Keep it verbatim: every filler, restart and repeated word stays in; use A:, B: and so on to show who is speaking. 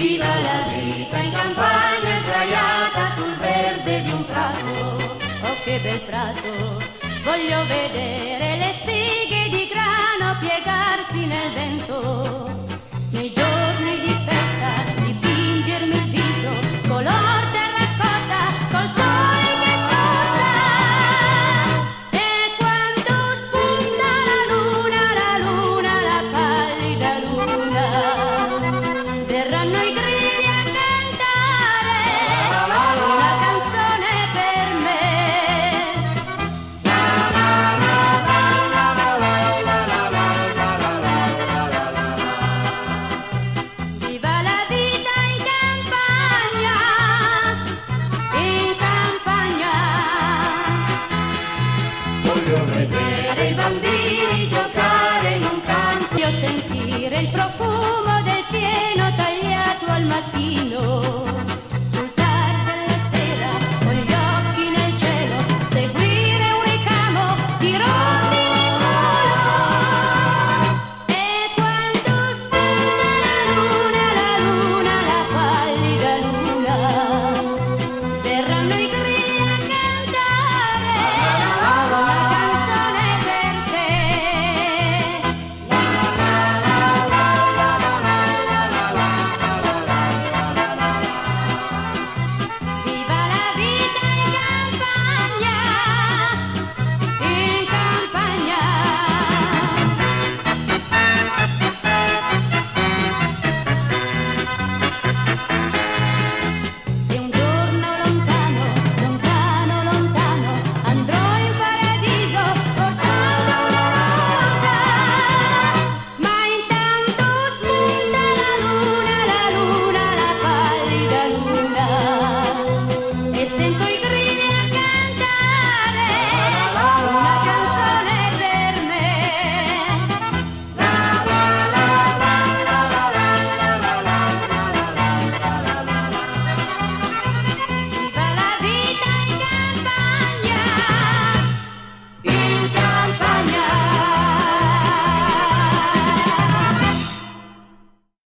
A: Viva la vita in campagna sdraiata sul verde di un prato. Oh che bel prato, voglio vedere le spighe di grano piegarsi nel vento. Nei giorni di festa dipingermi il viso color terracotta col sole che scotta. E quando spunta la luna, la luna, la pallida luna, verranno i grilli a cantare una canzone per me. Viva la vita in campagna, in campagna. Voglio vedere i bambini giocare in un campo, io sentire il profumo del fieno tagliato al mattino.